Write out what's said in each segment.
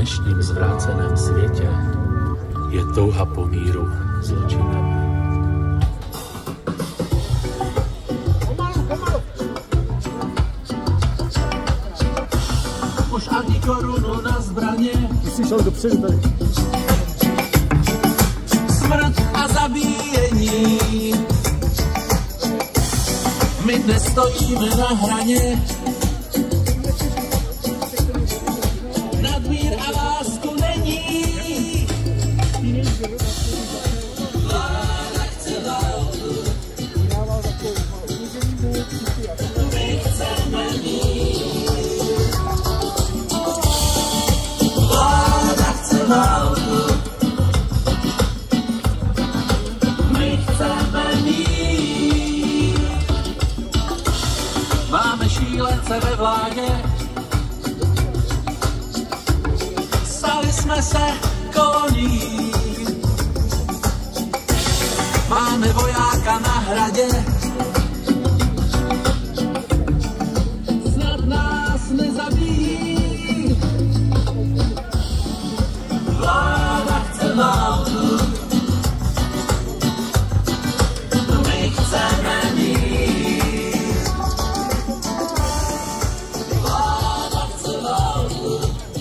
dnešním zvráceném světě je touha po míru zločinem. Už ani korunu na zbraně. Ty jsi šel dopředu tady. Smrt a zabíjení. My dnes stojíme na hraně. Nadmír a lásku není. Vláda chce válku. My chceme mír. Vláda chce válku. My chceme mír. Máme šílence ve vládě. Stali jsme se kolonií. Máme vojáka na hradě. Snad nás nezabijí. Vláda chce válku. My chceme mír. Vláda chce válku.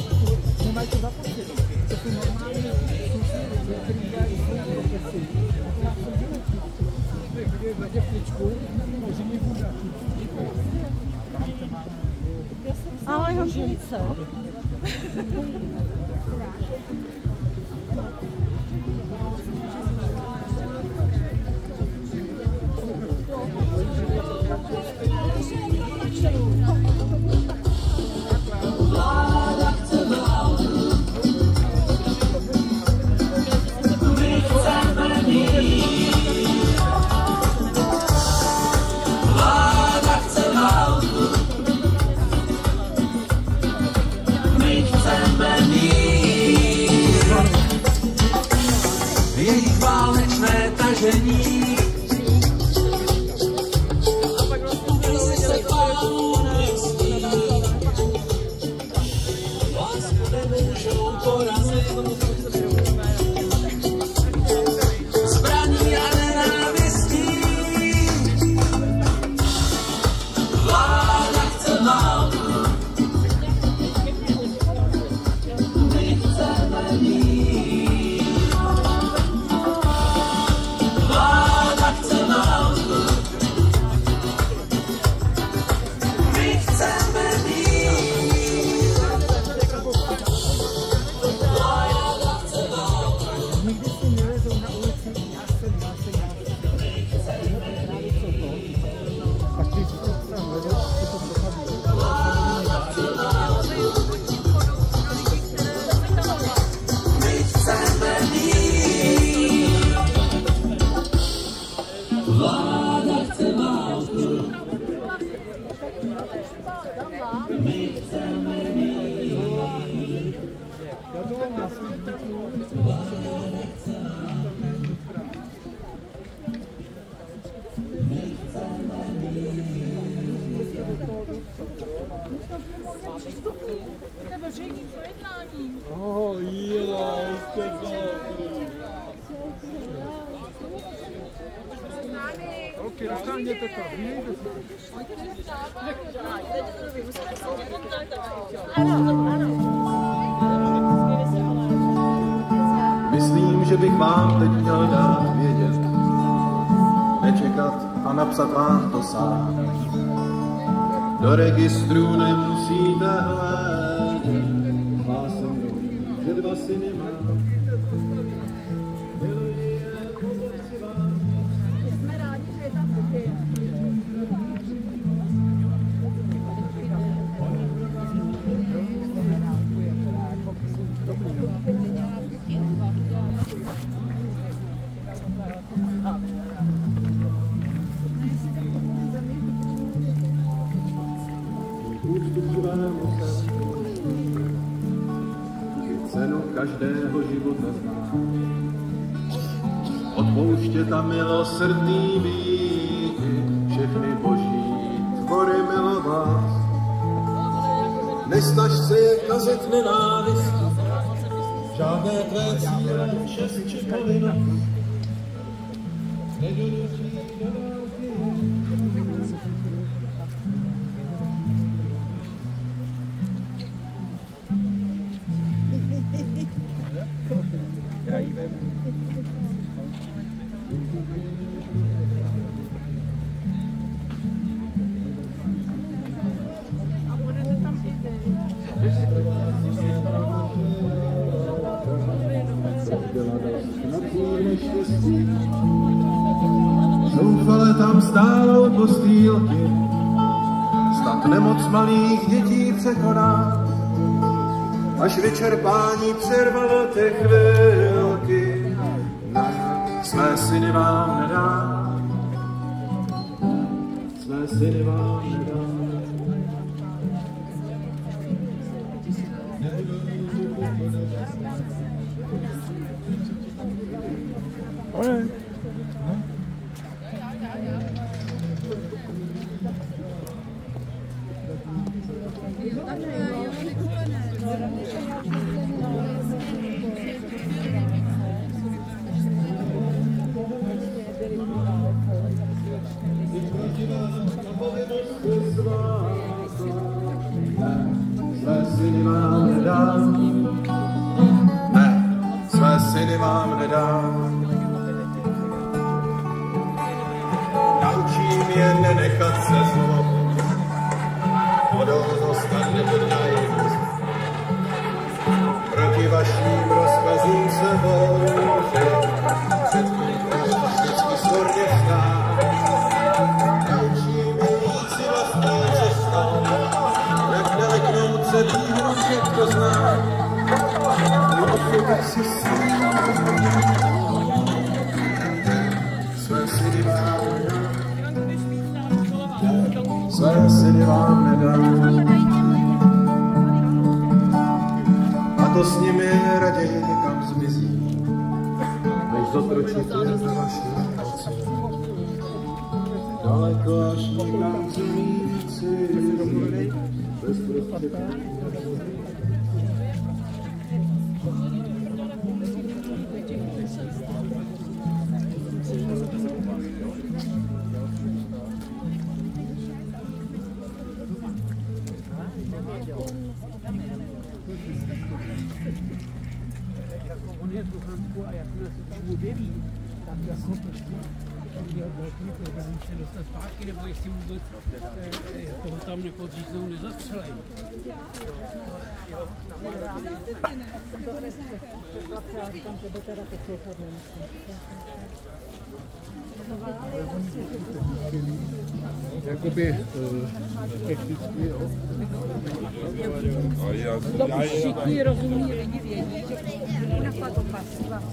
Ale hořilice. Vláda chce válku. My chceme mír. Vláda chce válku. My chceme mír. Jejich válečné tažení. Zbraní a nenávistí. Vláda chce válku. My chceme mír. Vláda chce válku. My chceme mír. Vláda chce válku. Nikdy si nelezou na ulici, já jsem. A ty jsi tam hledal, co to dopadlo. My chceme mír. Vláda chce válku. My chceme mír. Já to mám na svých dětů. Oh, OK, roztáhněte to. Myslím, že bych vám teď měl dát vědět, nečekat a napsat vám to sám. Do registru nemusíte hledět, hlásím nový, že 2 syny mám. Miluji je, pomoci vám. Jsme rádi, že je tam taky. Cenu každého života znám. Odpouštět a milosrdný být, všechny boží tvory milovat. Nesnaž se je kazit nenávist, žádné tvé cíle, čest či povinnost, nedonutí do války. Zoufale tam stálou postýlky, snad nemoc malých dětí překoná, až vyčerpání přervalo ty chvilky. Své syny vám nedá, své syny vám nedá. Své syny vám nedám, ne, své syny vám nedám. Naučím je nenechat se zlomit, odolnost a nebudnajivost. Proti vaším rozkazům se bouřit, před tím vždycky svorně vstát. Naučím je jít si vlastní cestou, jak neleknout se výhru, že kdo zná. Neuchopit si své syny vám nedám, své syny vám nedám. A to s nimi raději někam zmizí, než zotročit je za vaši moci. Daleko až někam zemíci, bez prostředků. On je v Luhansku a jakmile se tam objeví, tak jako prostě měl velký problém se dostat zpátky, nebo jestli vůbec toho tam nepodříznou, nezastřelej. Jakoby technicky, jo. To už všichni rozumí lidi vědí, že napadlo pasla.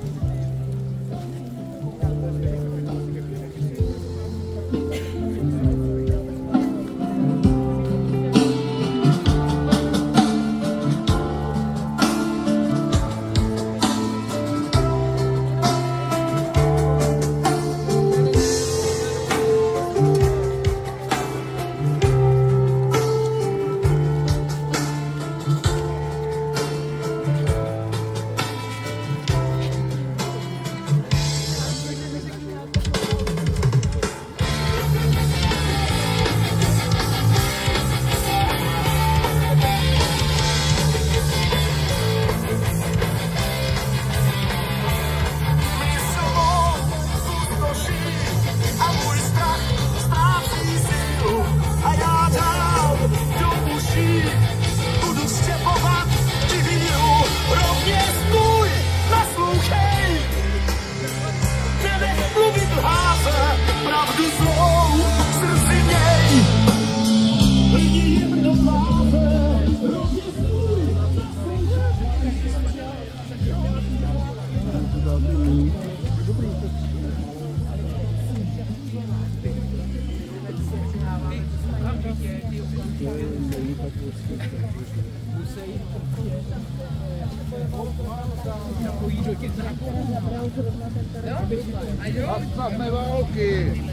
Napojí do těch zraků. Zastavme války.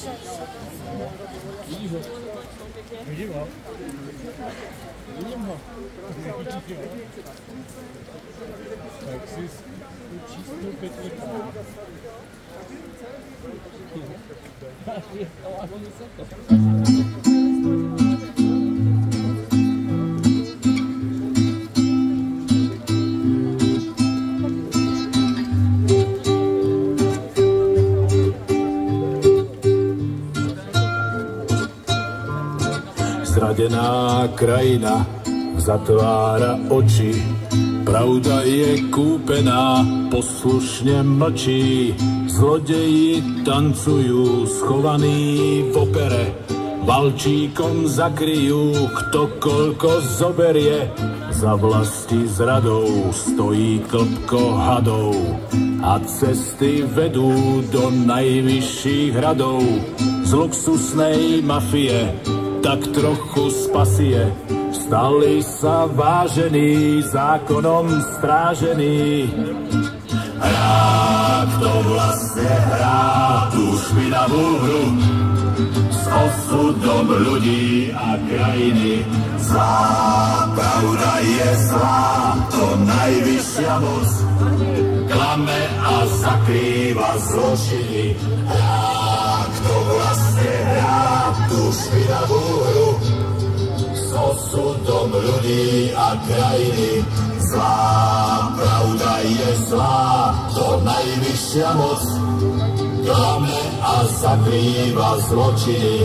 Vidím ho. Tak si číslo 5 Zradená krajina zatvára oči, pravda je kúpená, poslušne mlčí. Zlodeji tancujú schovaní v opere, valčíkom zakryjú, kto koľko zoberie. Za vlasti zradou stojí klpko hadov a cesty vedú do najvyšších hradov. Z luxusnej mafie tak trochu spasie, stali sa vážení, zákonom strážení. Hrá, kto vlastne hrá tú špinavú hru s osudom ľudí a krajiny. Zlá pravda je zlá, to najvyššia moc klame a zakrýva zločiny. Hrá, kto vlastne hrá tú špinavú hru s osudom ľudí a krajiny. Zlá pravda je zlá, to najvyššia moc klame a zakrýva zločiny.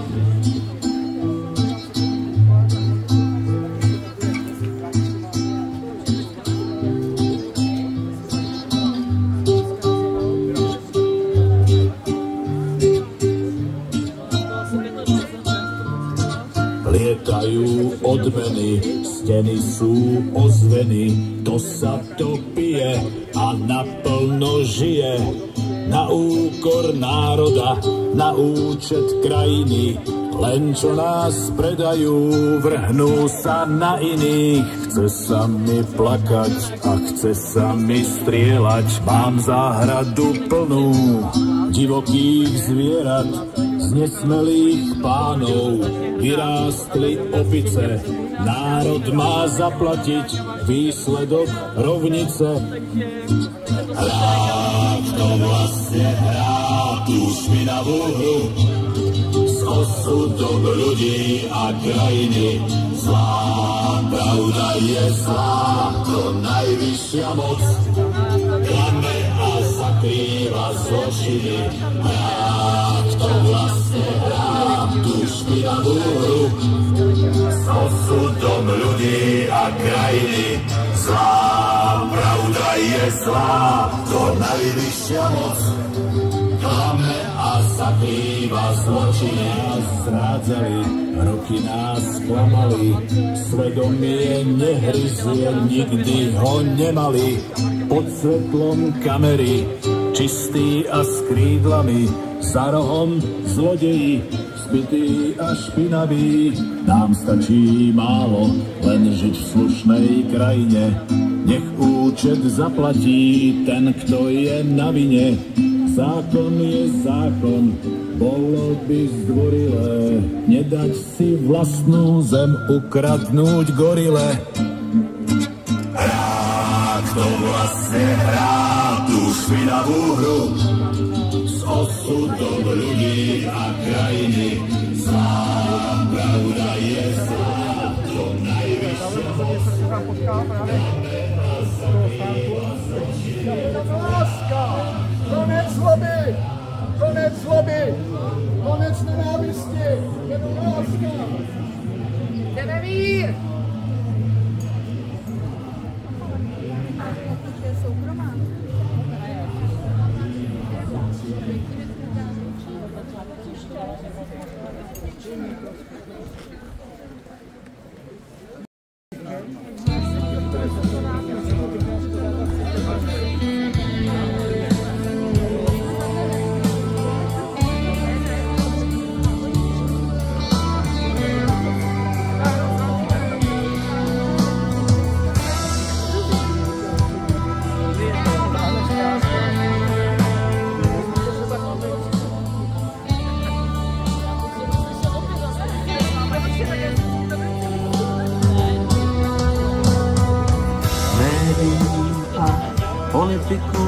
Lietajú odmeny, steny sú ozveny, to sa to pije a naplno žije. Na úkor národa, na účet krajiny, len čo nás predajú, vrhnú sa na iných. Chce sa mi plakať a chce sa mi strieľať, mám záhradu plnú divokých zvierat, z nesmelých pánov vyrástli opice. Národ má zaplatiť výsledok rovnice. Hrá, kto vlastne hrá tú špinavú hru s osudom ľudí a krajiny. Zlá pravda je zlá, to najvyššia moc klame a zakrýva zločiny. Hrá, kto vlastne hrá tú špinavú hru s osudom ľudí a krajiny. Zlá pravda je zlá, to najvyššia moc klame a zakrýva zločiny. Nás zrádzali, roky nás klamali, svedomie nehryzie, nikdy ho nemali. Pod svetlom kamery, čistý a s krídlami, za rohom zlodeji, spitý a špinavý. Nám stačí málo, len žiť v slušnej krajine. Nech účet zaplatí ten, kto je na vine. Zákon je zákon, bolo by zdvorilé nedať si vlastnú zem ukradnúť gorile. Hrá, kto vlastne hrá tú špinavú hru s osudom ľudí a krajiny. Zlá pravda je zlá, to najvyššia moc. Konec zloby! Konec zloby! Konec nenávisti! Jenom láska! Jdeme vír!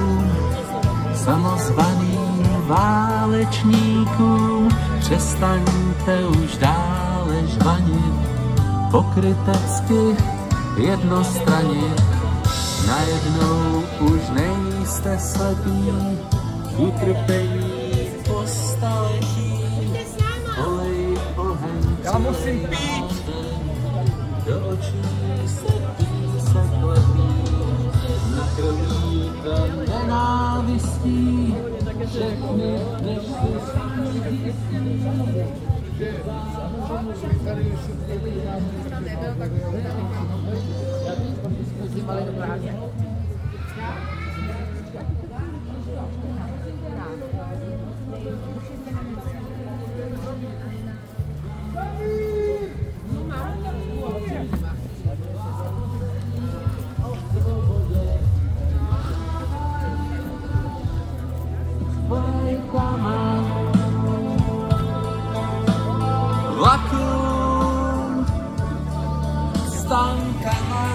samozvaným válečníkům, přestaňte už dále žvanit, pokrytecky jednostranit. Najednou už nejste slepí, utrpení po staletí, olej oheň. Já musím pít! Do očí se písek lepí, nakrvíte nenávistí, všechny dnešní vlakům, stankama,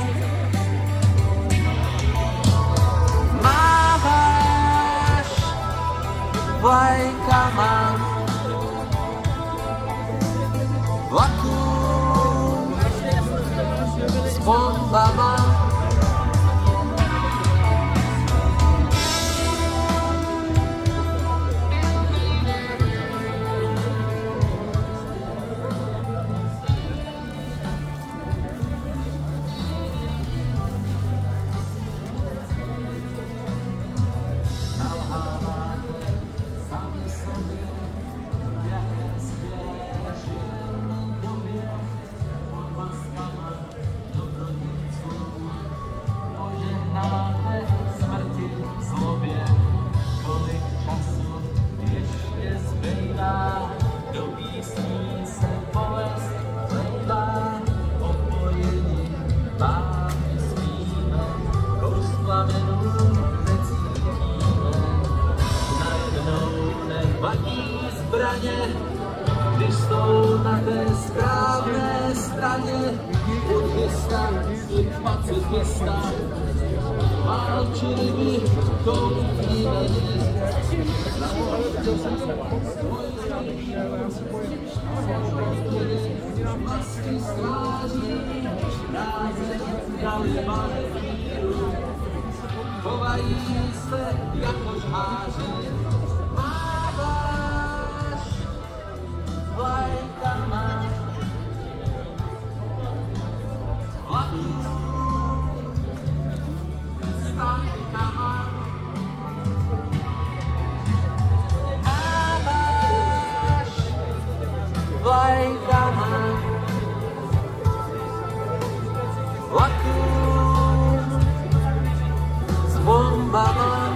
máváš vlajkama, vlakům s bombama. Když jsou na té správné straně, od města, od města, válčili by koupí lidi. Masky stráží, ráze dali víru, chovají se jako žháři. Vlajkama, vlakům, stankama, máváš vlajkama, vlakům s bombama.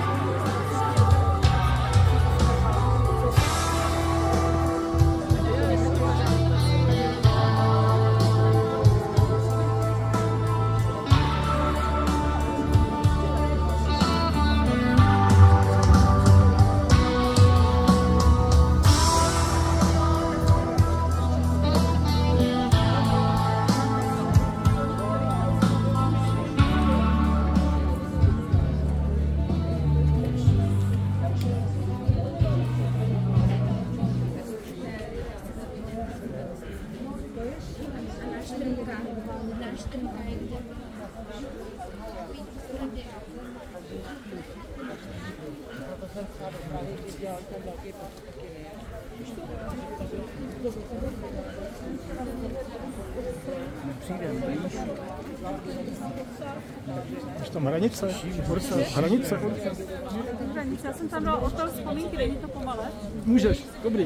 Už tam hranice, hranice. Hranice, já jsem tam dala hotel vzpomínky, není to pomalé? Můžeš, dobrý.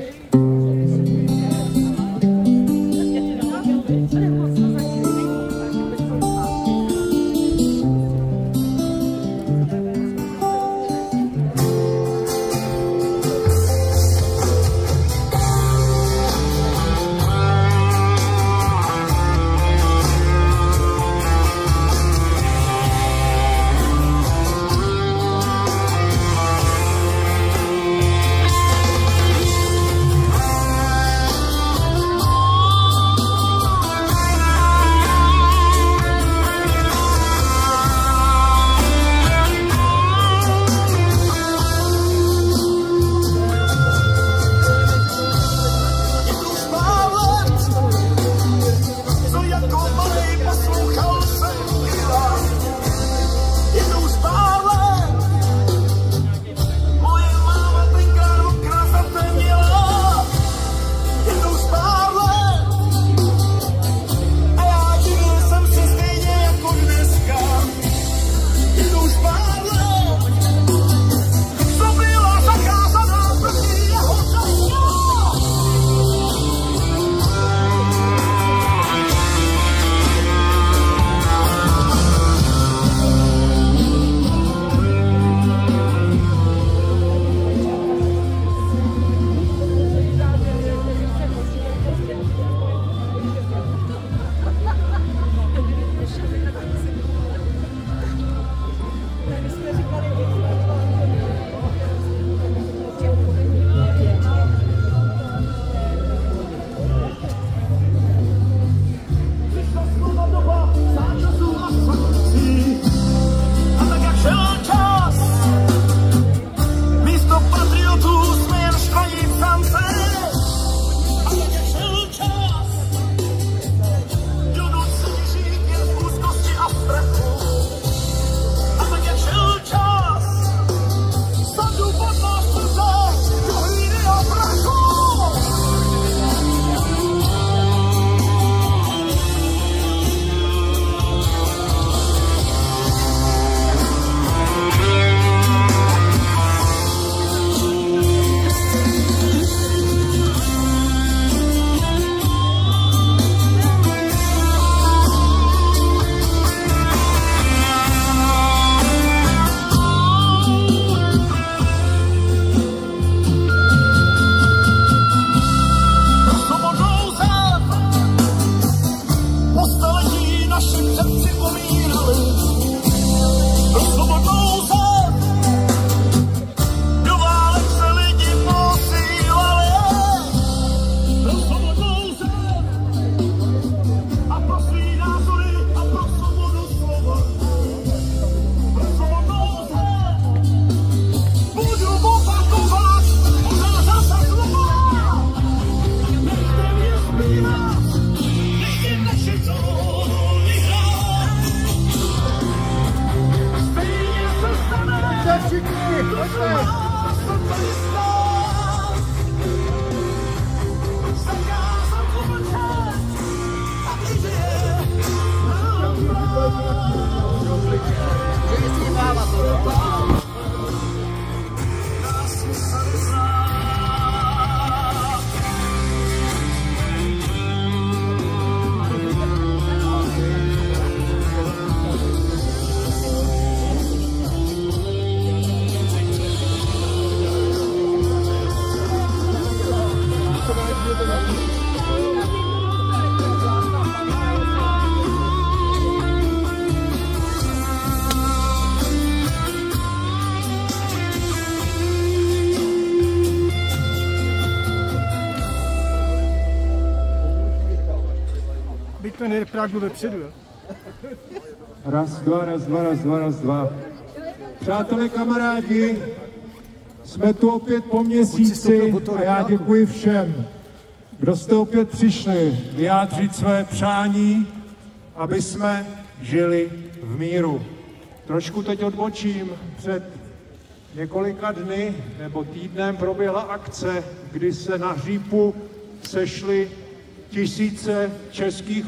Byť to Pragu vepředu, jo? Raz, dva, raz, dva, raz, dva, raz, dva. Přátelé, kamarádi, jsme tu opět po měsíci a já děkuji všem, kdo jste opět přišli vyjádřit své přání, aby jsme žili v míru. Trošku teď odbočím. Před několika dny nebo týdnem proběhla akce, kdy se na Hřípu sešly tisíce českých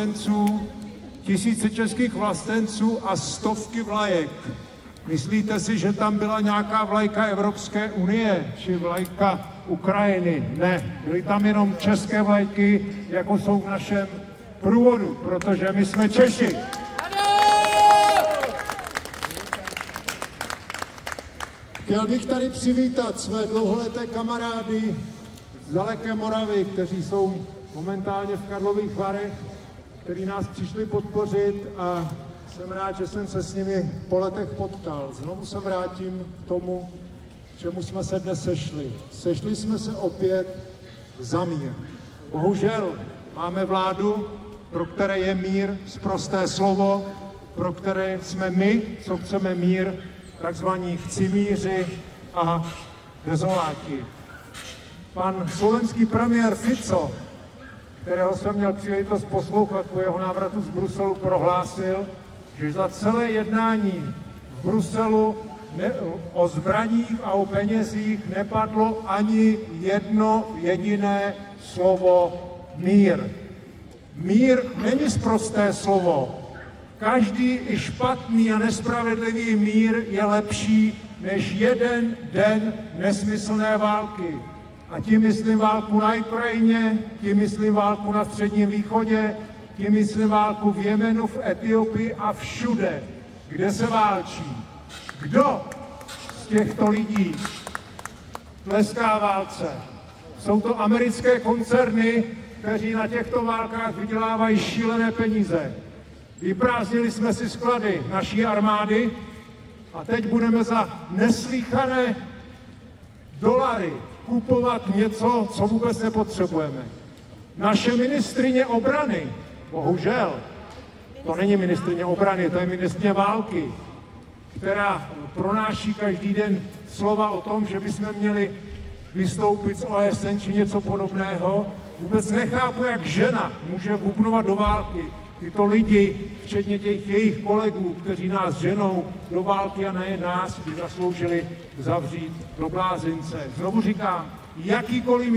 vlastenců a stovky vlajek. Myslíte si, že tam byla nějaká vlajka Evropské unie či vlajka Ukrajiny? Ne, byly tam jenom české vlajky, jako jsou v našem průvodu, protože my jsme Češi. Chtěl bych tady přivítat své dlouholeté kamarády z daleké Moravy, kteří jsou momentálně v Karlových Varech, kteří nás přišli podpořit a jsem rád, že jsem se s nimi po letech potkal. Znovu se vrátím k tomu, čemu jsme se dnes sešli. Sešli jsme se opět za mír. Bohužel máme vládu, pro které je mír sprosté slovo, pro které jsme my, co chceme mír, takzvaní chcimíři a dezoláti. Pan slovenský premiér Fico, kterého jsem měl příležitost poslouchat po jeho návratu z Bruselu, prohlásil, že za celé jednání v Bruselu o zbraních a o penězích nepadlo ani jedno jediné slovo mír. Mír není sprosté slovo. Každý i špatný a nespravedlivý mír je lepší než jeden den nesmyslné války. A tím myslím válku na Ukrajině, tím myslím válku na Středním východě, tím myslím válku v Jemenu, v Etiopii a všude, kde se válčí. Kdo z těchto lidí tleská válce? Jsou to americké koncerny, kteří na těchto válkách vydělávají šílené peníze. Vyprázdnili jsme si sklady naší armády a teď budeme za neslýchané dolary kupovat něco, co vůbec nepotřebujeme. Naše ministryně obrany, bohužel, to není ministryně obrany, to je ministryně války, která pronáší každý den slova o tom, že bychom měli vystoupit z OSN či něco podobného. Vůbec nechápu, jak žena může bubnovat do války. Tyto lidi, včetně těch jejich kolegů, kteří nás ženou do války a nejen nás, by zasloužili zavřít do blázince. Znovu říkám, jakýkoliv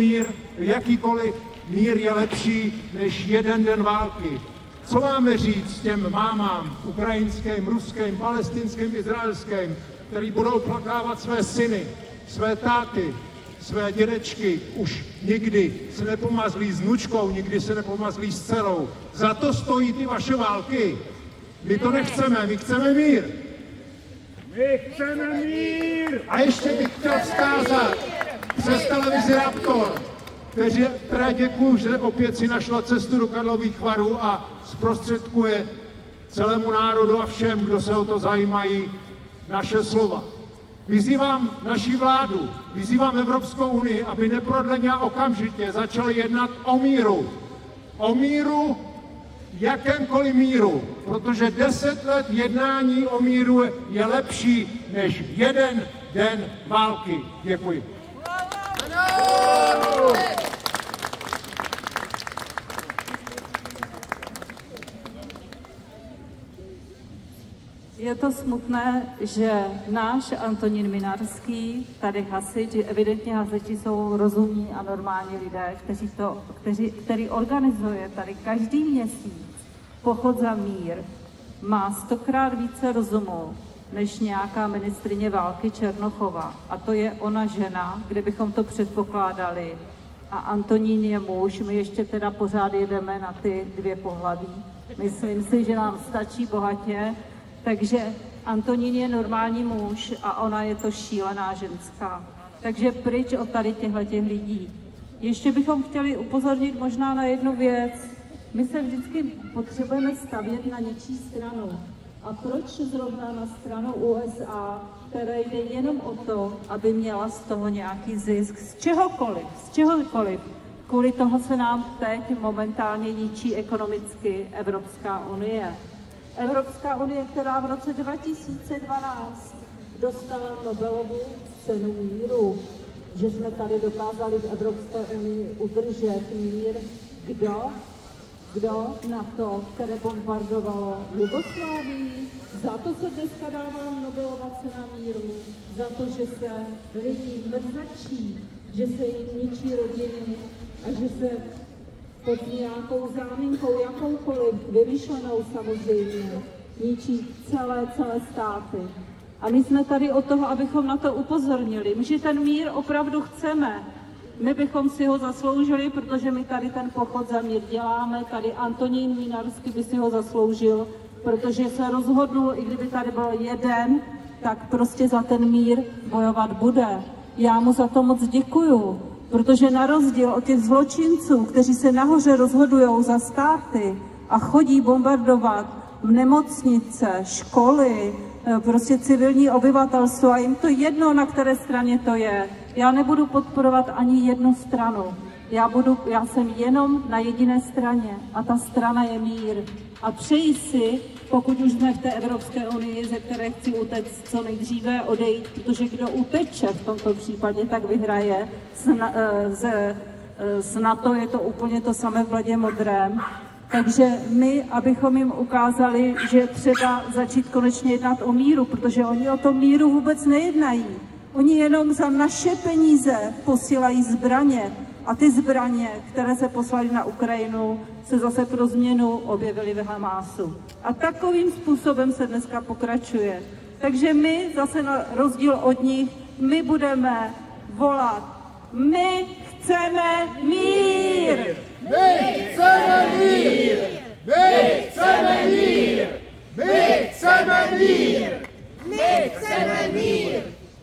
mír je lepší než jeden den války. Co máme říct těm mámám, ukrajinským, ruským, palestinským, izraelským, který budou plakávat své syny, své táty, své dědečky, už nikdy se nepomazlí s vnučkou, nikdy se nepomazlí s dcerou. Za to stojí ty vaše války. My to nechceme, my chceme mír. My chceme mír! A ještě bych chtěl vzkázat přes televizi Raptor, které děkuju, že opět si našla cestu do Karlových Varů a zprostředkuje celému národu a všem, kdo se o to zajímají, naše slova. Vyzývám naši vládu, vyzývám Evropskou unii, aby neprodleně a okamžitě začali jednat o míru. O míru, jakémkoliv míru, protože 10 let jednání o míru je lepší než jeden den války. Děkuji. Je to smutné, že náš Antonín Mlýnarský, tady hasič, evidentně hasiči jsou rozumní a normální lidé, který organizuje tady každý měsíc pochod za mír, má 100krát více rozumu než nějaká ministryně války Černochová. A to je ona žena, kdybychom to předpokládali. A Antonín je muž, my ještě teda pořád jedeme na ty dvě pohlaví. Myslím si, že nám stačí bohatě. Takže Antonín je normální muž a ona je to šílená ženská. Takže pryč od tady těchto lidí. Ještě bychom chtěli upozornit možná na jednu věc. My se vždycky potřebujeme stavět na něčí stranu. A proč zrovna na stranu USA, které jde jenom o to, aby měla z toho nějaký zisk? Z čehokoliv. Kvůli toho se nám teď momentálně ničí ekonomicky Evropská unie. Evropská unie, která v roce 2012 dostala Nobelovu cenu míru, že jsme tady dokázali v Evropské unii udržet mír. Kdo na to, které bombardovalo Jugoslávii? Za to se dneska dává Nobelova cena míru, za to, že se lidi mrzačí, že se jim ničí rodiny a že se pod nějakou záminkou, jakoukoliv, vymyšlenou samozřejmě, ničí celé státy. A my jsme tady od toho, abychom na to upozornili. My, že ten mír opravdu chceme. My bychom si ho zasloužili, protože my tady ten pochod za mír děláme. Tady Antonín Mlýnarský by si ho zasloužil, protože se rozhodnul, i kdyby tady byl jeden, tak prostě za ten mír bojovat bude. Já mu za to moc děkuju. Protože na rozdíl od těch zločinců, kteří se nahoře rozhodují za státy a chodí bombardovat nemocnice, školy, prostě civilní obyvatelstvo a jim to jedno, na které straně to je. Já nebudu podporovat ani jednu stranu. Já jsem jenom na jediné straně a ta strana je mír. A přeji si, pokud už jsme v té Evropské unii, ze které chci utéct co nejdříve, odejít, protože kdo uteče v tomto případě, tak vyhraje. Z NATO je to úplně to samé v bledě modrém. Takže my, abychom jim ukázali, že třeba začít konečně jednat o míru, protože oni o tom míru vůbec nejednají. Oni jenom za naše peníze posílají zbraně. A ty zbraně, které se poslaly na Ukrajinu, se zase pro změnu objevily v Hamásu. A takovým způsobem se dneska pokračuje. Takže my zase na rozdíl od nich, my budeme volat. My chceme mír! My chceme mír! My chceme mír! My chceme mír! My chceme mír!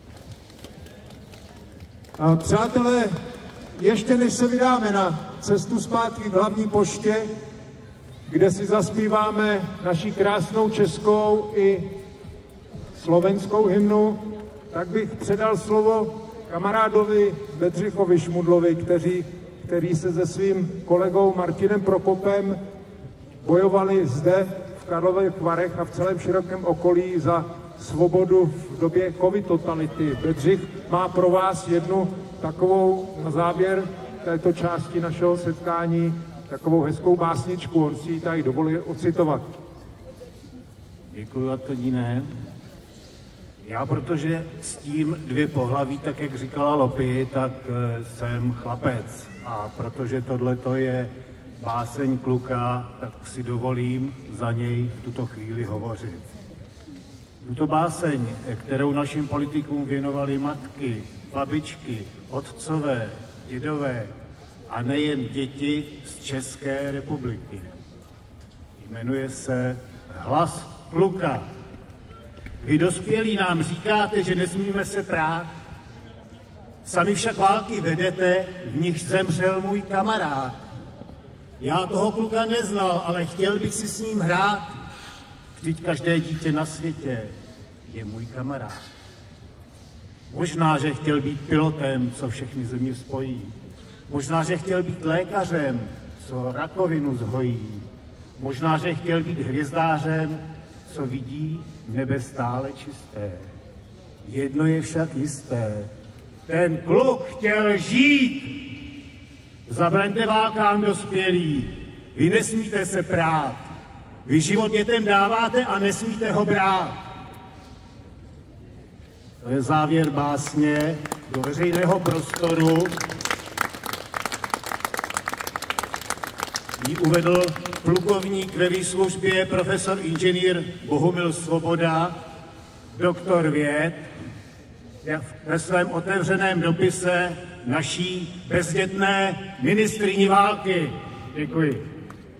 Přátelé, ještě než se vydáme na cestu zpátky k hlavní poště, kde si zaspíváme naši krásnou českou i slovenskou hymnu, tak bych předal slovo kamarádovi Bedřichovi Šmudlovi, který se se svým kolegou Martinem Prokopem bojovali zde v Karlových Varech a v celém širokém okolí za svobodu v době covid totality. Bedřich má pro vás jednu takovou na závěr této části našeho setkání takovou hezkou básničku, on si ji tady dovolí ocitovat. Děkuji, Antoníne. Já, protože s tím dvě pohlaví, tak jak říkala Lopi, tak jsem chlapec. A protože tohleto je báseň kluka, tak si dovolím za něj v tuto chvíli hovořit. Tuto báseň, kterou našim politikům věnovali matky, babičky, otcové, dědové a nejen děti z České republiky. Jmenuje se Hlas kluka. Vy dospělí nám říkáte, že nesmíme se prát. Sami však války vedete, v nich zemřel můj kamarád. Já toho kluka neznal, ale chtěl bych si s ním hrát. Vždyť každé dítě na světě je můj kamarád. Možná, že chtěl být pilotem, co všechny země spojí. Možná, že chtěl být lékařem, co rakovinu zhojí. Možná, že chtěl být hvězdářem, co vidí nebe stále čisté. Jedno je však jisté. Ten kluk chtěl žít. Zabraňte válkám dospělí. Vy nesmíte se prát. Vy život dětem dáváte a nesmíte ho brát. To je závěr básně do veřejného prostoru. Ji uvedl plukovník ve výslužbě profesor inženýr Bohumil Svoboda, doktor věd, ve svém otevřeném dopise naší bezdětné ministryni války. Děkuji.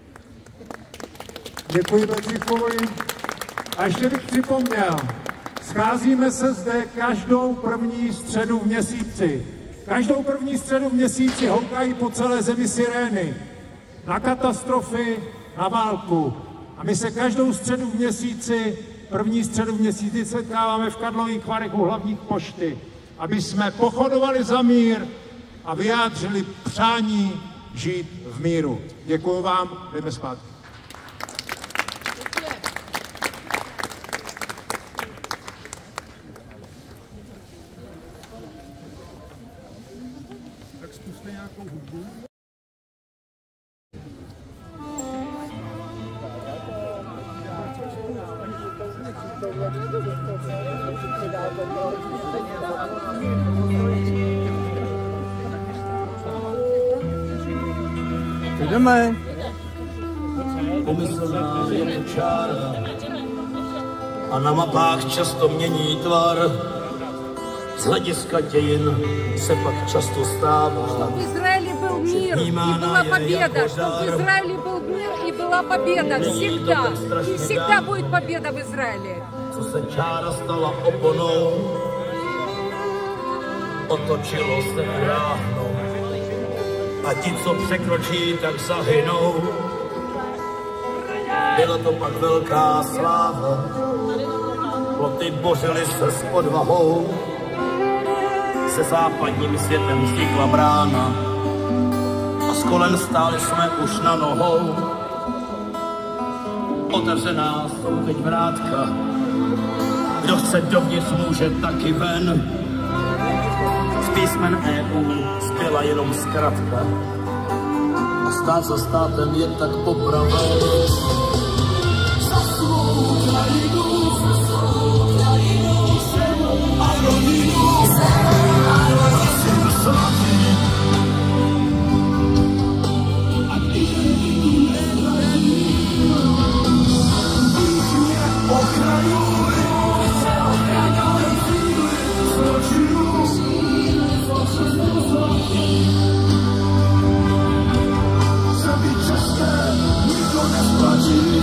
Děkuji Bedřichovi. A ještě bych připomněl, scházíme se zde každou první středu v měsíci. Každou první středu v měsíci houkají po celé zemi sirény na katastrofy, na válku. A my se každou středu v měsíci, první středu v měsíci setkáváme v Karlových Varech u hlavních pošty, aby jsme pochodovali za mír a vyjádřili přání žít v míru. Děkuji vám, jdeme zpátky. Tak zkuste nějakou hudbu. Jdeme. Pomyslná je to čára a na mapách často mění tvar. Z hlediska dějin se pak často stává. Чтобы в Израиле был мир и была победа. Чтобы в Израиле был мир и была победа. Всегда. И всегда будет победа в Израиле. Co se čára stala oponou, otočilo se ráhnou. A ti, co překročí, tak zahynou. Byla to pak velká sláva, ploty bořily se s odvahou. Se západním světem vznikla brána a z kolen stáli jsme už na nohou. Otevřená jsou teď vrátka, kdo chce dovnitř, může taky ven. Z písmen EU zbyla jenom zkratka a stát za státem je tak popraven. Za svou krajinu, a rodinu, a identitu nevadí. Ochraňuj, zabít časté, nikdo nesplatí.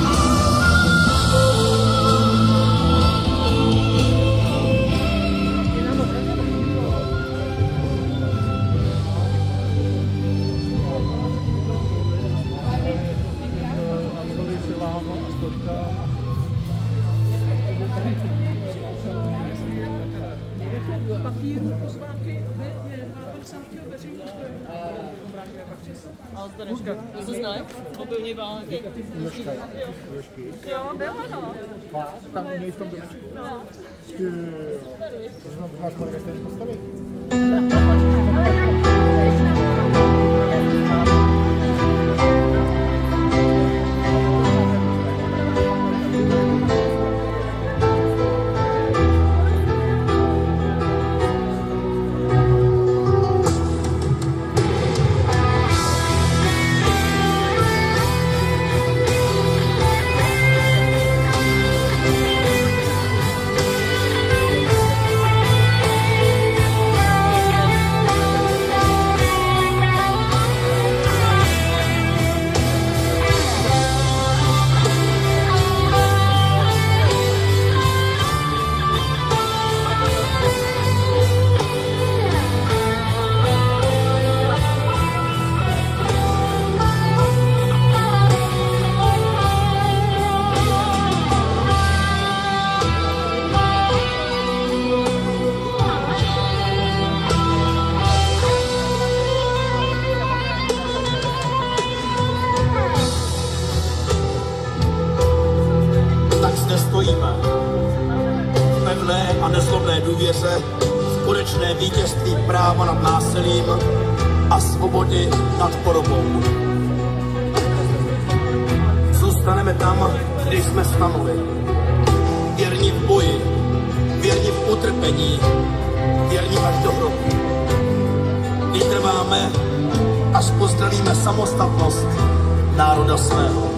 Was ist neu? Wo bin ich war? Ja, wer war noch? Tam u něj v tom domě. Máš kolik jste postavit? důvěře v konečné vítězství práva nad násilím a svobody nad porobou. Zůstaneme tam, kde jsme stanuli, věrní v boji, věrní v utrpení, věrní až do hrobu. Vytrváme, až pozdravíme samostatnost národa svého.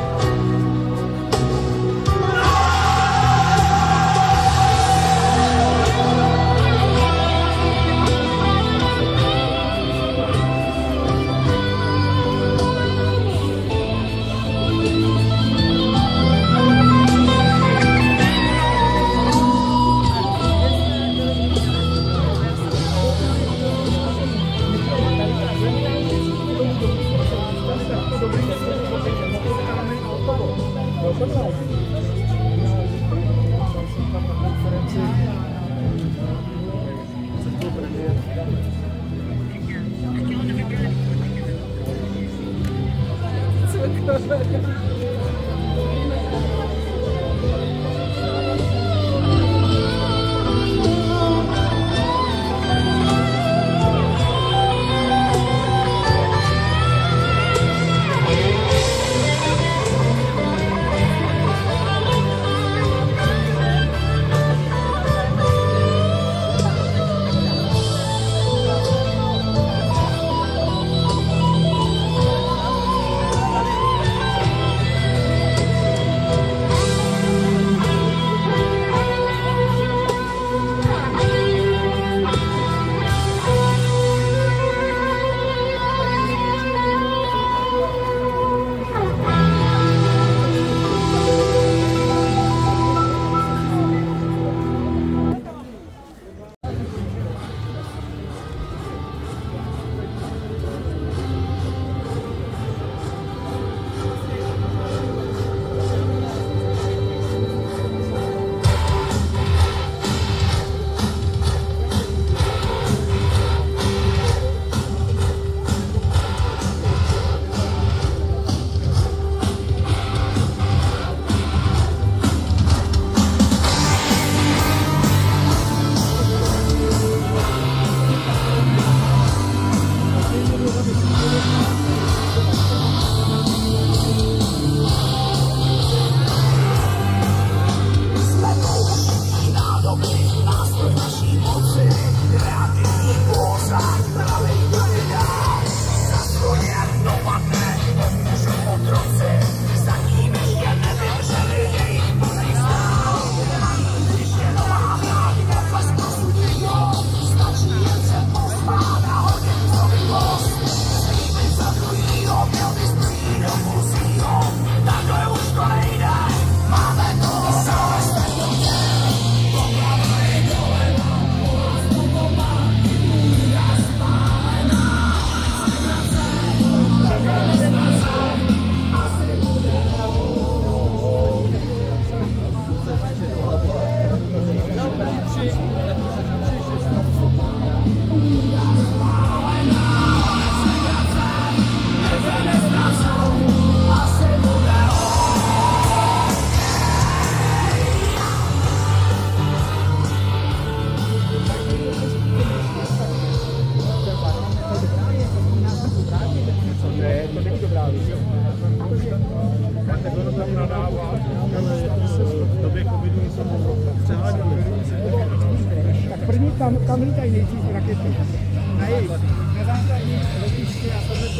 Tam lítají nejdřív rakety. Na jejich nezásadní letiště a tohle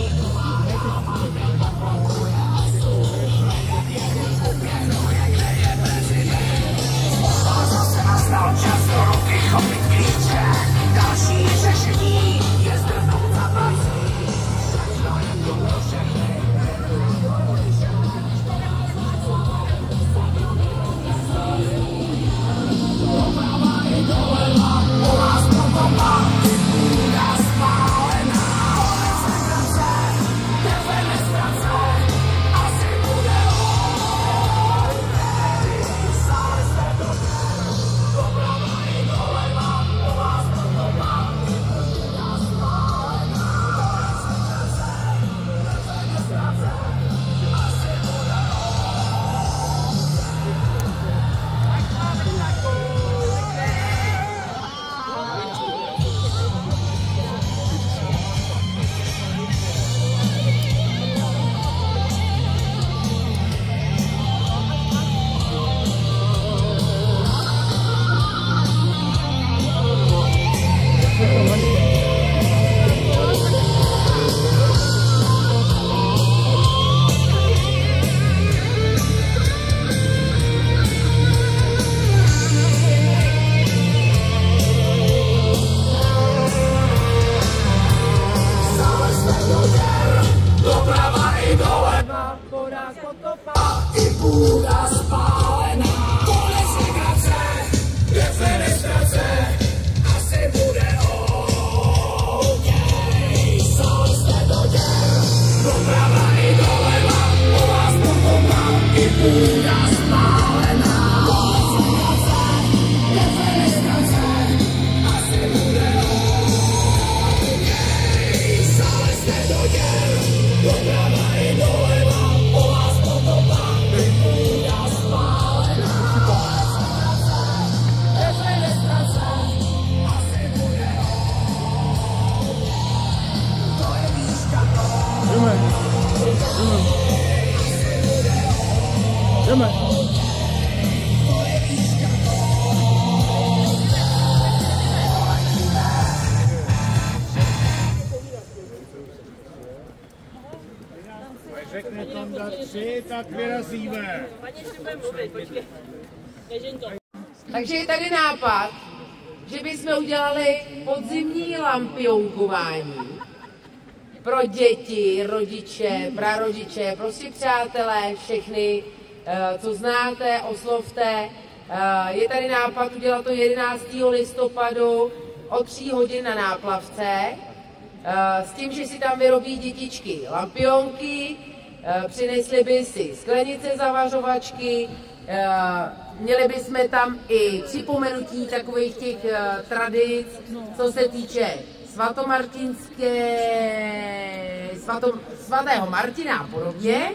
Zase nastal čas do ruky chopit klíče. Další řešení je zdrhnout za prací. na 3, tak vyrazíme. Takže je tady nápad, že bychom udělali podzimní lampionkování pro děti, rodiče, prarodiče, prostě přátelé, všechny, co znáte, oslovte. Je tady nápad udělat to 11. listopadu od 3 hodin na Náplavce, s tím, že si tam vyrobí dětičky lampionky, přinesli by si sklenice zavařovačky, měli bychom tam i připomenutí takových těch tradic, co se týče svatého Martina a podobně.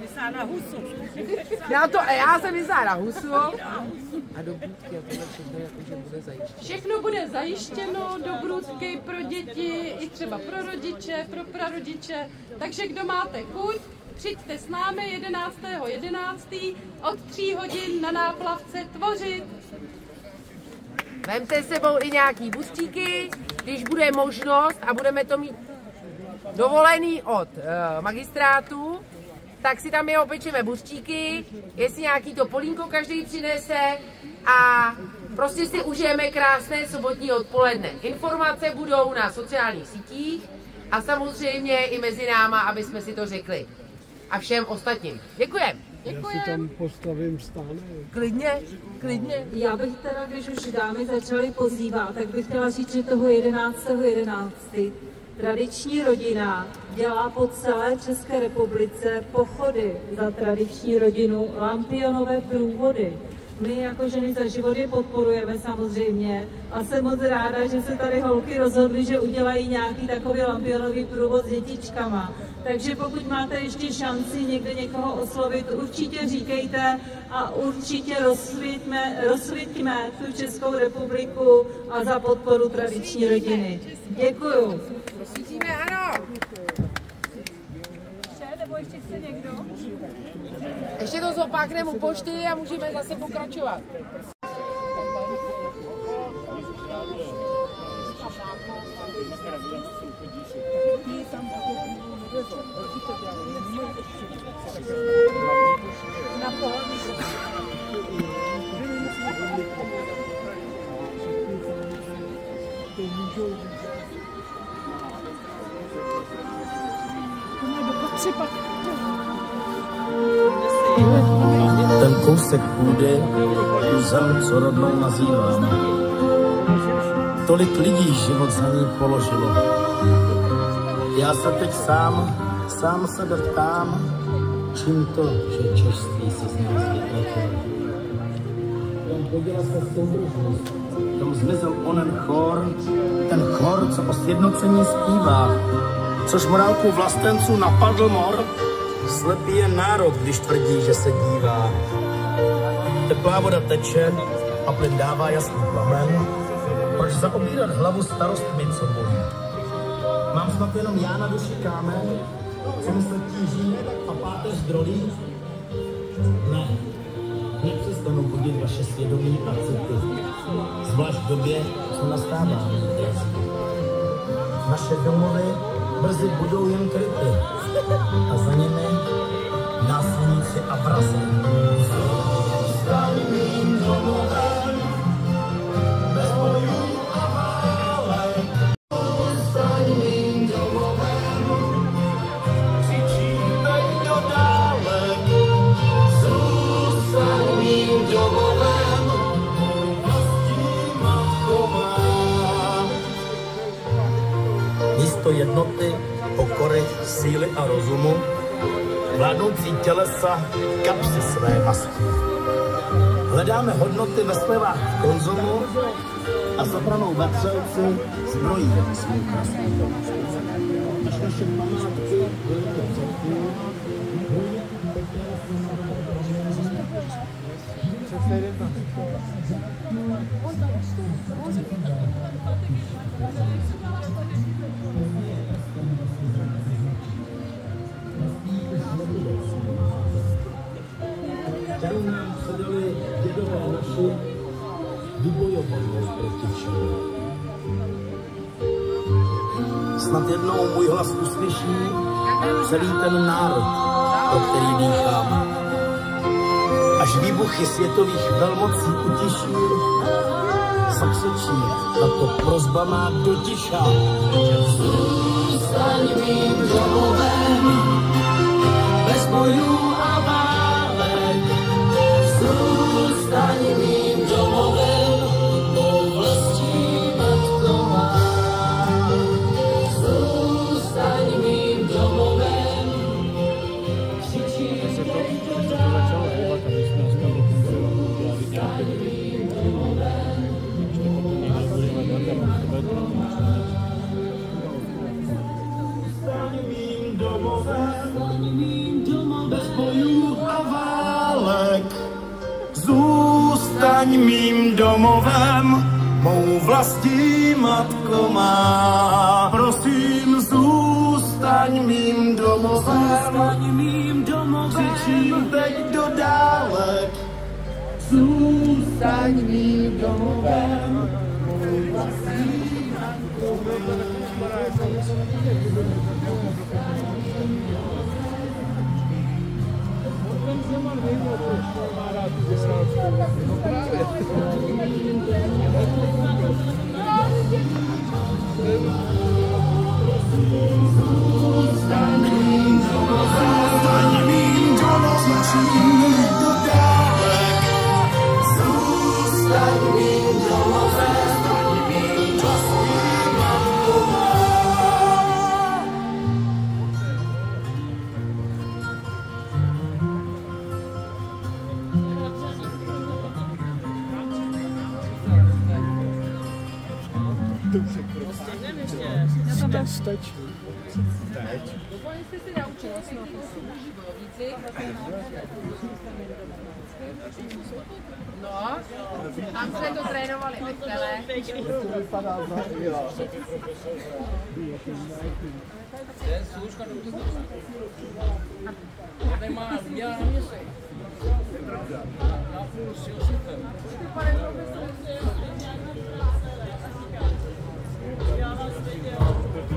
Já jsem myslela na husu. A do Brůdky a tohle všechno jakože bude zajištěno. Všechno bude zajištěno do Brůdky pro děti, i třeba pro rodiče, pro prarodiče. Takže kdo máte chuť, přijďte s námi 11.11. od 3 hodin na Náplavce tvořit. Vemte s sebou i nějaký bustíky, když bude možnost a budeme to mít dovolený od magistrátu, tak si tam opečeme buřtíky, jestli nějaký to polínko každý přinese a prostě si užijeme krásné sobotní odpoledne. Informace budou na sociálních sítích a samozřejmě i mezi náma, aby jsme si to řekli. A všem ostatním. Děkujem. Já si tam postavím stánek. Klidně, klidně. Já bych teda, když už dámy začaly pozývat, tak bych chtěla říct, že toho 11.11. tradiční rodina dělá po celé České republice pochody za tradiční rodinu, lampionové průvody. My jako Ženy za život je podporujeme samozřejmě a jsem moc ráda, že se tady holky rozhodly, že udělají nějaký takový lampionový průvod s dětičkama. Takže pokud máte ještě šanci někde někoho oslovit, určitě říkejte a určitě rozsvíťme tu Českou republiku a za podporu tradiční rodiny. Děkuju. Svítíme, ano. Nebo ještě chce někdo? Ještě to zopákneme u pošty a můžeme zase pokračovat. Ten kousek půdy, tu zem, co rodnou nazývám. Tolik lidí život za ní položilo. Já se teď sám sebe ptám, čím to, že čerství se z nás vytratilo. Tam poděla se soudržnost, tam zmizel onen chor, ten chor, co o sjednocení zpívá, což morálku vlastenců napadl mor. Slepý je národ, když tvrdí, že se dívá. Teplá voda teče a plyn dává jasný plamen. Proč zaobírat hlavu starostmi, co bolí? Mám snad jenom já na duši kámen, co mysl tíží a páteř drolí? Ne, nepřestanou budit vaše svědomí a city, zvlášť v době, co nastává. Naše domovy brzy budou jen kryty a za nimi násilníci a vrazi. Zůstaň mým domovem, bez bojů a válek. Zůstaň mým domovem, křičíme do dálek. Zůstaň mým domovem, vlastní matko má. Místo jednoty, pokory, síly a rozumu, vládnoucí tělesa kapsy své masti. Hledáme hodnoty ve slevách v konzumu a zabranou vetřelci zbrojí svou krasu. Až naše památky budeme předtím, kterou nám předali dědové naši, vybojovanou proti všemu. Snad jednou můj hlas uslyší celý ten národ. pro který dýchám. Až výbuchy světových velmocí utiší, zakřičí, tato prosba má doticha. Zůstaň mým domovem, bez bojů a válek. Zůstaň mým domovem, mou vlastní matko má. Zůstaň mým domovem, křičí teď do dálek. Zůstaň mým domovem. Zůstaň mým domovem, bez bojů a válek. Zůstaň mým domovem, mou vlastní matko má. Prosím, zůstaň mým domovem, křičím teď do dálek. Zůstaň mým domovem, mou vlastní matko má. Teď. Oni jste si naučili bojovníci. No, tam jsme to trénovali vektele. Služka do tady má udělat na měsíc. Na půl si osítem. Já vás viděl.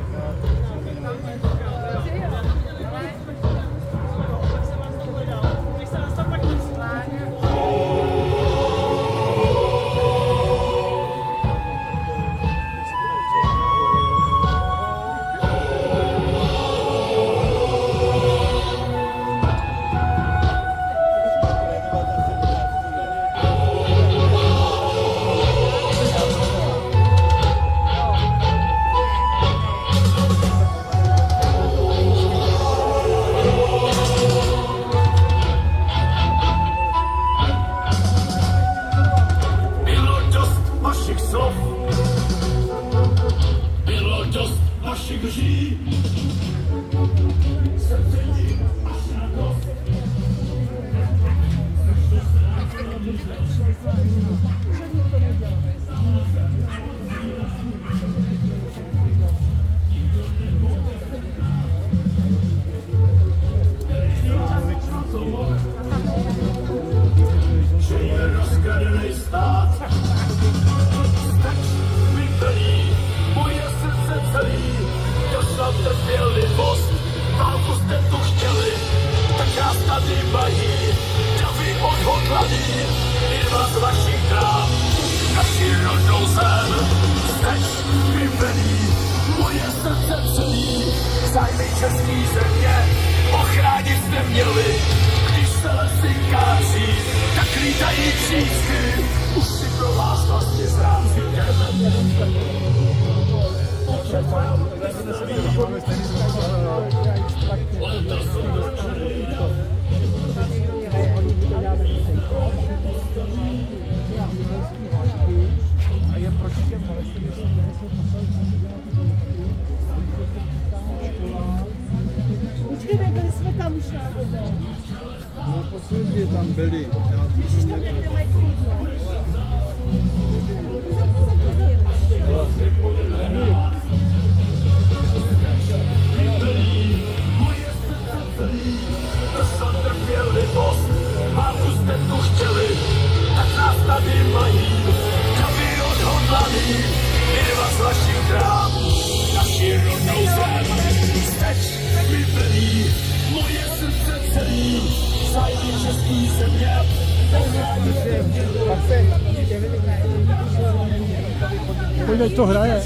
Zájmy český země ochránit jste měli, když se lesy káří, tak lítají třísky, už si pro vás vlastně zrází a je proti těm palestinským, které jsou Počkejte, byli jsme tam už náhodou. No, posledně tam byli. Když to někde mají klidno. Válku jste tu chtěli, tak nás tady mají. Kavy odhodlaný, piva z vašich krám, naši rodnou zem. Steč mi plný, moje srdce celý. teď to hraje.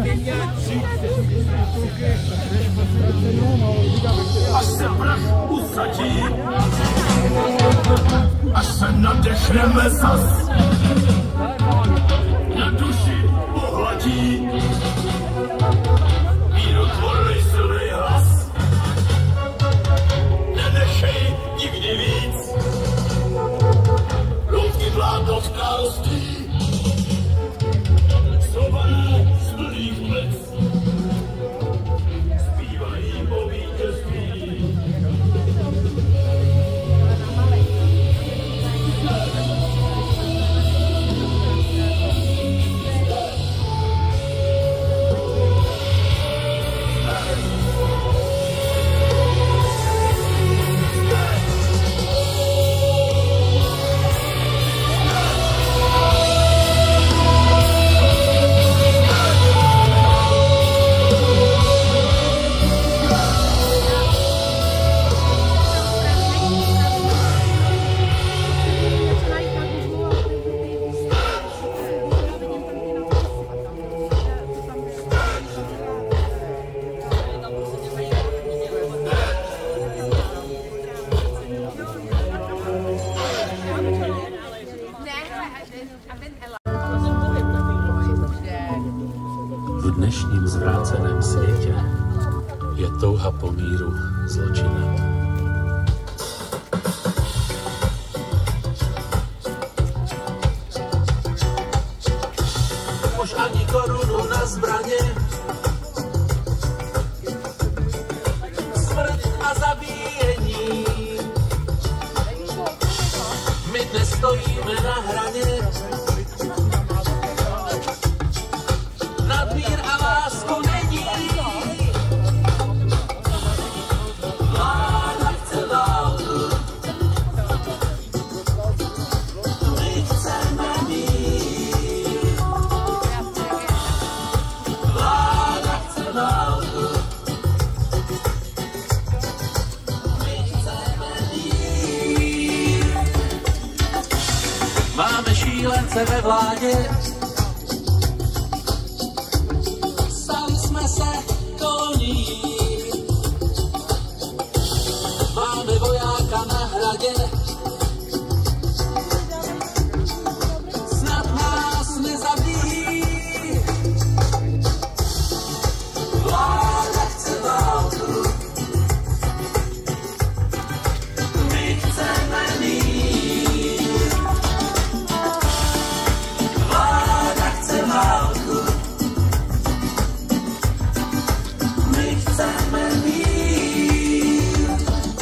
Až se prach usadí, až se nadechneme zas, na duši pohladí mírotvorný silný hlas. Nenechej nikdy víc loutky vládnout v království, schované z plných plec, zpívají o vítězství. V dnešním zvráceném světě je touha po míru zločinem. Už ani korunu na zbraně, smrt a zabíjení. My dnes stojíme na hraně, nadmír a lásku není. Vláda chce válku, my chceme mír. Vláda chce válku, my chceme mír. Máme šílence ve vládě, se koní. Máme vojáka na hradě, snad nás nezabíjí. Vláda chce válku, my chceme mír. Vláda chce válku, chceme mír.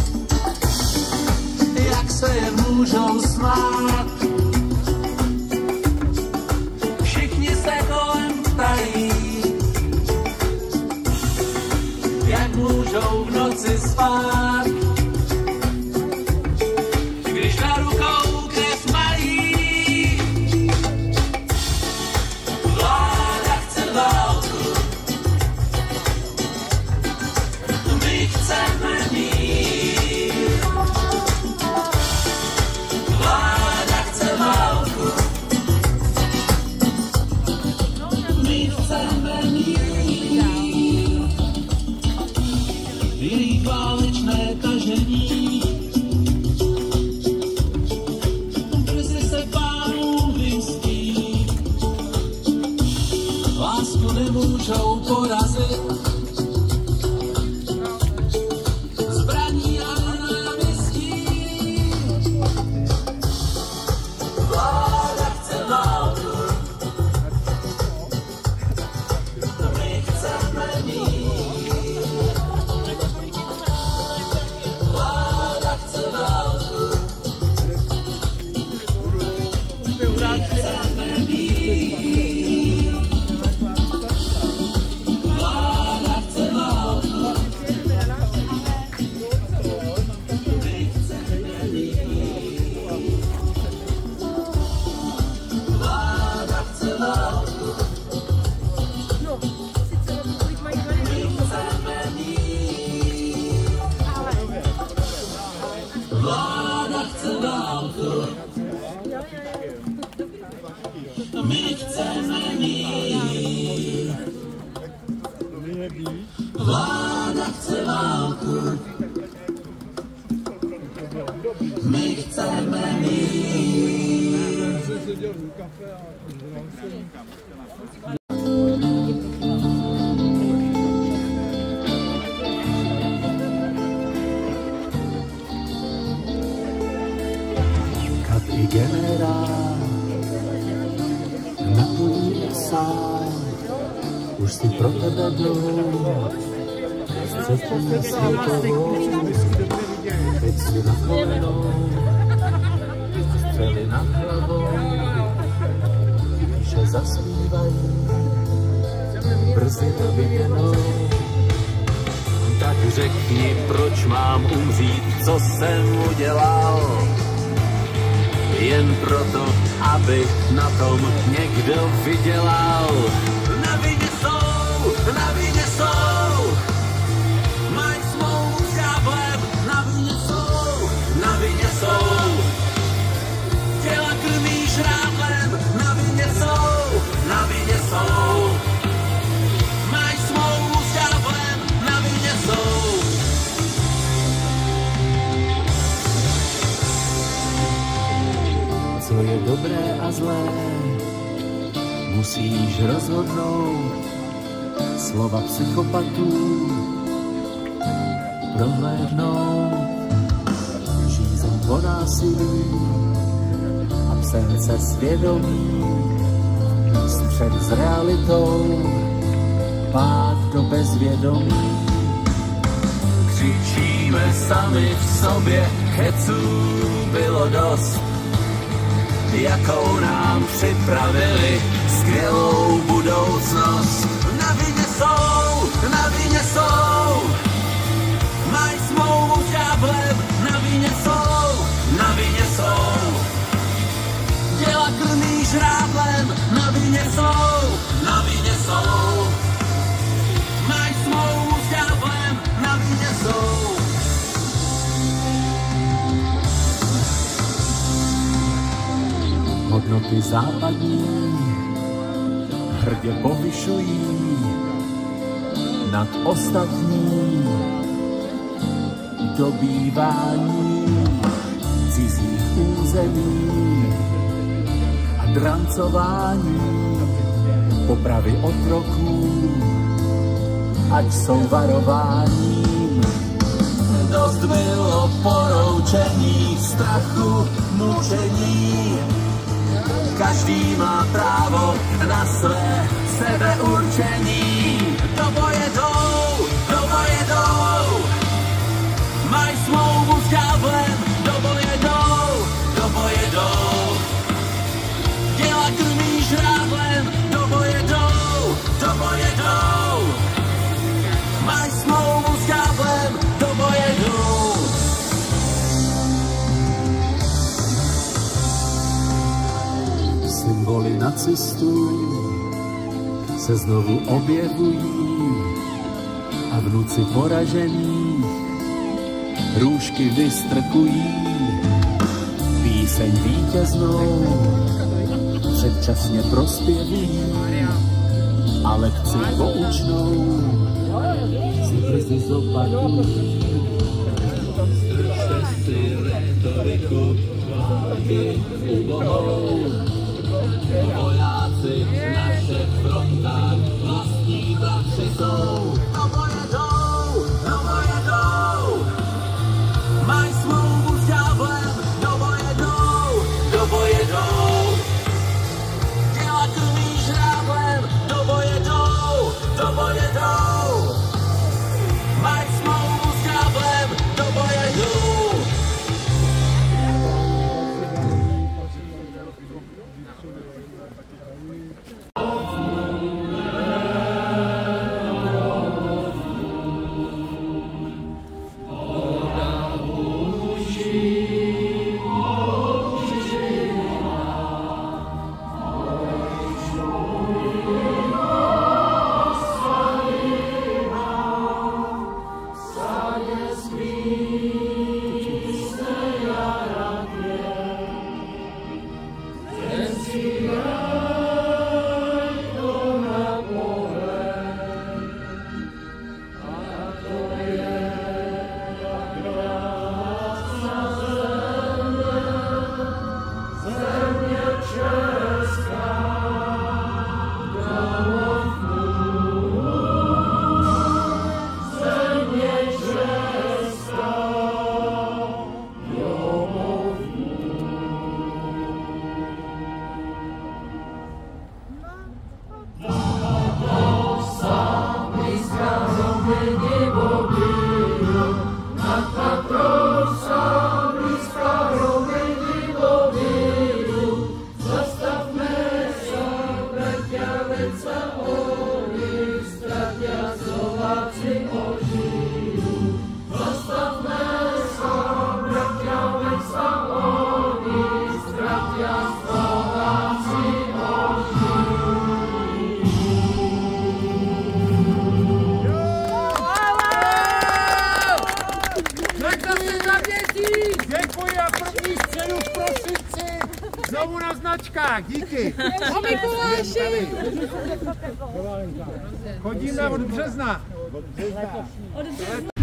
Jak se jen můžou smát, všichni se kolem ptají, jak můžou v noci spát, když na rukou krev mají. Vláda chce válku, chceme mír. Vláda chce válku, my chceme mír. Jejich válečné tažení, brzy se pánů vystí. Lásku nemůžou porazit, Vláda Kat i generál na tvůj sám už si pro tebe jdou střetí světovou. Teď si na kolenou, střely nad hlavou, že zaspívají, brzy to vyvěnou. Tak řekni, proč mám umřít, co jsem udělal, jen proto, aby na tom někdo vydělal. Na vině jsou, mají smlouvu s ďáblem, na vině jsou, těla krmí žrádlem, na vině jsou, mají smlouvu s ďáblem, na vině jsou. Co je dobré a zlé, musíš rozhodnout. Slova psychopatů prohlédnout. Žízeň po násilí, absence svědomí, střet s realitou, pád do bezvědomí. Křičíme sami v sobě, heců bylo dost, jakou nám připravili skvělou budoucnost. Na vině jsou, mají smlouvu s ďáblem, na vině jsou, děla krmí žrádlem, na vině jsou, mají smlouvu s ďáblem, na vině jsou. Hodnoty západní hrdě povyšují nad ostatní, dobývání cizích území a drancování, popravy otroků, ať jsou varováním. Dost bylo poroučení, strachu, mučení. Každý má právo na své sebeurčení. Do boje jdou, mají smlouvu s ďáblem, do boje jdou, děla krmí žrádlem, do boje jdou, mají smlouvu s ďáblem, do boje jdou. Symboly nacistů se znovu objevují a vnuci poražených růžky vystrkují. Píseň vítěznou předčasně prospěvují a lekci poučnou si brzy zopakují. Sestry retoriku tváří ubohou, vojáci na všech frontách vlastní bratři jsou. Do boje jdou, mají smlouvu s ďáblem, do boje jdou, děla krmí žrádlem, do boje jdou, mají smlouvu s ďáblem, do boje jdou. Děkuji a první středu v prosinci. Znovu na značkách, díky. O Mikuláši. Chodíme od března. Od března.